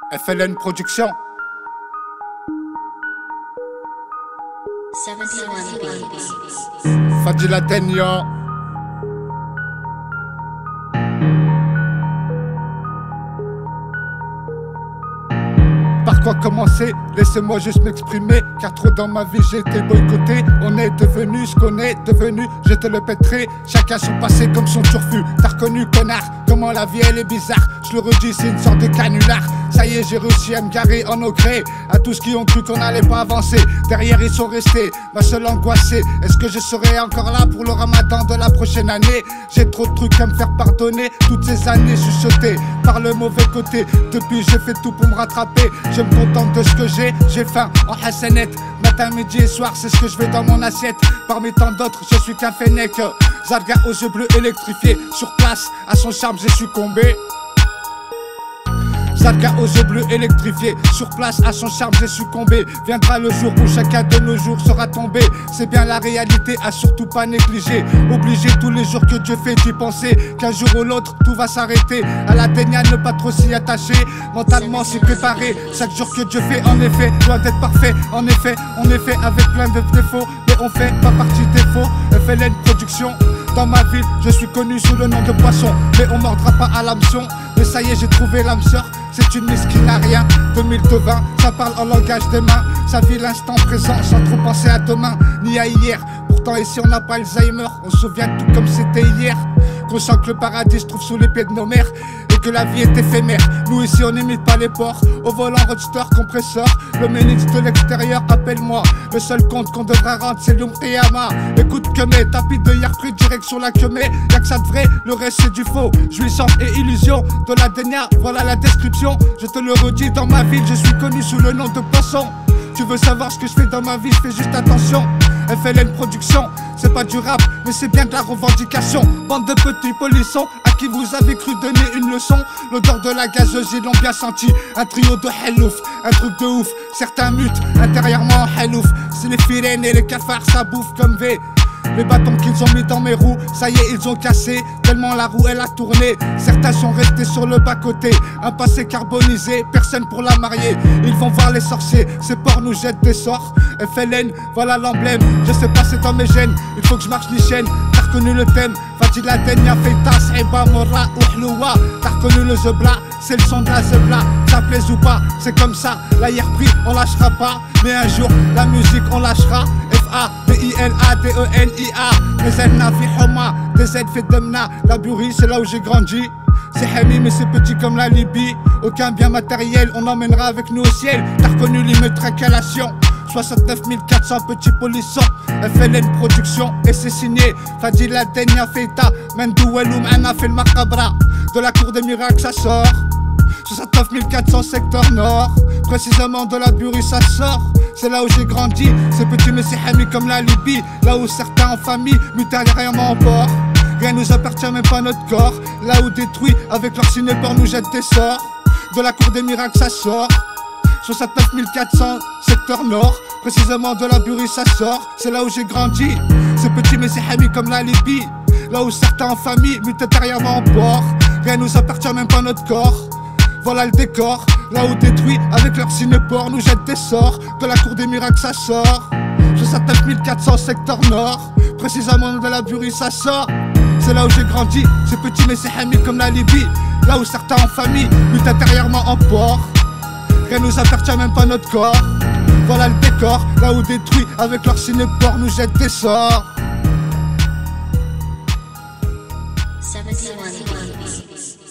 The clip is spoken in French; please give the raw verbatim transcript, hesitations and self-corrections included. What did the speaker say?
F L N Production. Fadila Denia. Par quoi commencer? Laissez-moi juste m'exprimer, car trop dans ma vie j'ai été boycotté. On est devenu ce qu'on est devenu, je te le pèterai. Chacun son passé comme son turfu. T'as reconnu, connard, comment la vie elle est bizarre. Je le redis, c'est une sorte de canular. Ça y est, j'ai réussi à me garer en au gré. À tous qui ont cru qu'on n'allait pas avancer, derrière ils sont restés, ma seule angoissée. Est-ce que je serai encore là pour le ramadan de la prochaine année? J'ai trop de trucs à me faire pardonner. Toutes ces années chuchotées par le mauvais côté. Depuis j'ai fait tout pour me rattraper. Je me contente de ce que j'ai, j'ai faim en hassanette. Matin, midi et soir, c'est ce que je veux dans mon assiette. Parmi tant d'autres, je suis qu'un fennec. Zarga aux yeux bleus électrifiés. Sur place, à son charme j'ai succombé. Zarga aux yeux bleus électrifiés. Sur place, à son charme j'ai succombé. Viendra le jour où chacun de nos jours sera tombé. C'est bien la réalité, à surtout pas négliger. Obligé tous les jours que Dieu fait d'y penser qu'un jour ou l'autre tout va s'arrêter. À la dénia, ne pas trop s'y attacher. Mentalement s'y préparer. Chaque jour que Dieu fait, en effet, doit être parfait. En effet, on est fait avec plein de défauts, mais on fait pas partie des faux. F L N Production. Dans ma ville, je suis connu sous le nom de Poisson, mais on mordra pas à l'hameçon. Mais ça y est, j'ai trouvé l'âme sœur. C'est une miss qui n'a rien. deux mille vingt, ça parle en langage des mains. Ça vit l'instant présent sans trop penser à demain ni à hier. Pourtant ici on n'a pas Alzheimer, on se souvient de tout comme c'était hier. Qu'on sent que le paradis se trouve sous les pieds de nos mères et que la vie est éphémère. Nous ici on n'imite pas les porcs. Au volant roadster compresseur, le ministre de l'extérieur appelle-moi. Le seul compte qu'on devra rendre c'est Yom Kiyama. Écoute que mes tapis de hier pris direction la queue. Y'a que ça de vrai, le reste c'est du faux. Jouissance et illusion de la dénia, voilà la description. Je te le redis, dans ma ville je suis connu sous le nom de Poisson. Tu veux savoir ce que je fais dans ma vie, je fais juste attention. F L N Production, c'est pas du rap, mais c'est bien de la revendication. Bande de petits polissons à qui vous avez cru donner une leçon. L'odeur de la gazeuse, ils l'ont bien senti. Un trio de hellouf, un truc de ouf. Certains mutent intérieurement en hellouf. C'est les firènes et les cafards, ça bouffe comme V. Les bâtons qu'ils ont mis dans mes roues, ça y est ils ont cassé. Tellement la roue elle a tourné. Certains sont restés sur le bas-côté. Un passé carbonisé, personne pour la marier. Ils vont voir les sorciers, ces porcs nous jettent des sorts. F L N, voilà l'emblème. Je sais pas c'est dans mes gènes, il faut que je marche ni chaîne. T'as reconnu le thème, Fadila Denia, Feita, Saiba, Mora, Ouhloua. T'as reconnu le zebla, c'est le son de la zebla. Ça plaise ou pas, c'est comme ça. La hier pris, on lâchera pas. Mais un jour, la musique on lâchera. F A D I L A D E N I A. Les Elna fi Homa, des Z fait Demna. La Burie, c'est là où j'ai grandi. C'est Hami mais c'est petit comme la Libye. Aucun bien matériel, on emmènera avec nous au ciel. T'as reconnu l'immatriculation. soixante-neuf mille quatre cents petits polissons. F L N Production et c'est signé Fadila Denia Feita. Mendou Eloum Anna fait le macabra. De la cour des miracles ça sort. soixante-neuf mille quatre cents secteur nord. Précisément de la Burie ça sort. C'est là où j'ai grandi. C'est petit mais c'est Hami comme la Libye. Là où certains en famille mutent intérieurement en port. Rien nous appartient même pas notre corps. Là où détruit avec leur cinéport nous jette des sorts. De la cour des miracles ça sort. soixante-neuf mille quatre cents secteur nord. Précisément de la Burie ça sort. C'est là où j'ai grandi. C'est petit mais c'est Hami comme la Libye. Là où certains en famille mutent intérieurement en port. Rien nous appartient même pas notre corps. Voilà le décor, là où détruit avec leur cinéport nous jette des sorts. De la cour des miracles ça sort. soixante-neuf mille quatre cents secteur nord. Précisément de la Burie ça sort. C'est là où j'ai grandi, c'est petit mais c'est Hami comme la Libye. Là où certains en famille mutent intérieurement en port. Rien nous appartient même pas notre corps. Voilà le décor, là où détruit avec leur cinéport nous jette des sorts. seventy-one